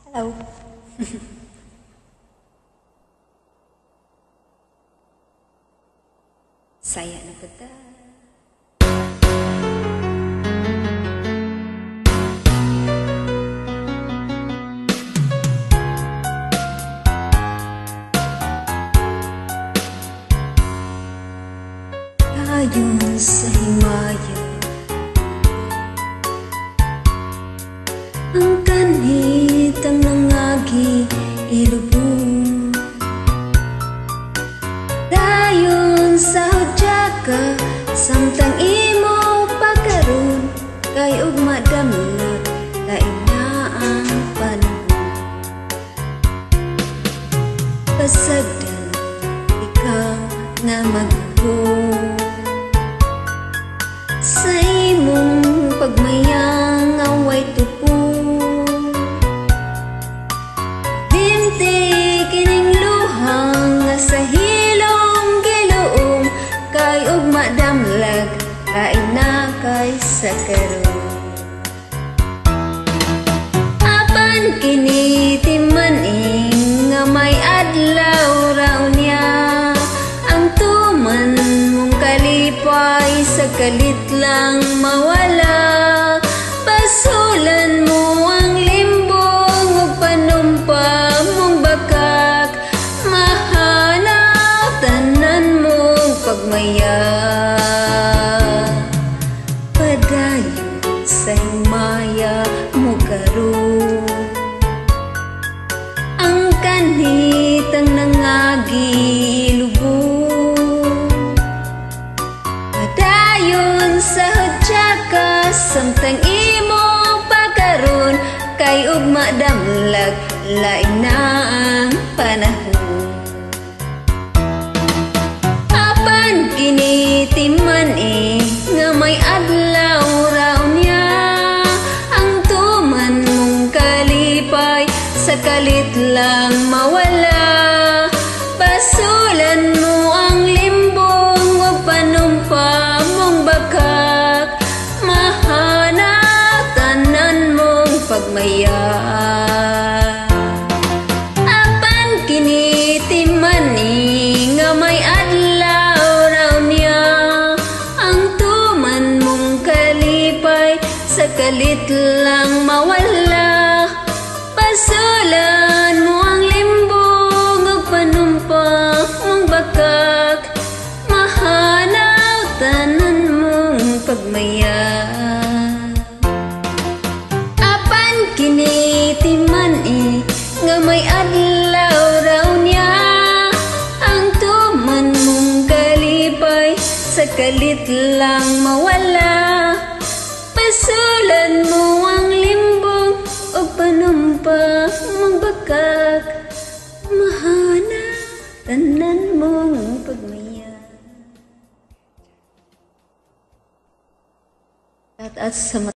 Hello. Saya na pata. Ayon sa himaya, ang kanhit ang nangagi ilubong. Dayon sa hudyaka, samtang imo pagkaroon, kay ugma damlag lain na ang panahon. Pasagdan ikaw na magbuhong sa imong pagmayang away tupong. Binti kining luhang nga sa hilong giluong, kay ugma damlag lain na kay sa karon. Apan kini timaning nga may adlaw raw niya, ang tuman mong kalipay sa kalit lang mawala. Pasulan mo ang limbong ug panumpa mong bakak, mahanaw tanan mong pagmaya. Padayon sa himaya mo karon, ang kanhit ang nangagi ilubong. Padayon sa hudyaka, samtang imo pagkaroon, kay ugma damlag lain na ang panahon. Apan kini timan nga may adlaw raw niya, ang tuman mong kalipay sa kalit lang mawala. Pasulan mo ang limbong ug panumpa mong bakak, mahanaw tanan mong pagmaya. Apan kini timani nga may adlaw raw niya, ang tuman mong kalipay sa kalit lang mawala. Pasulan mo ang limbong ug panumpa mong bakak, mahanaw tanan mong pagmaya. Apan kini timani nga may adlaw raw niya, ang tuman mong kalipay sa kalit lang mawala. Pasulan mo ang limbong ug panumpa mong bakak, mahanaw tanan mong pagmaya. At sa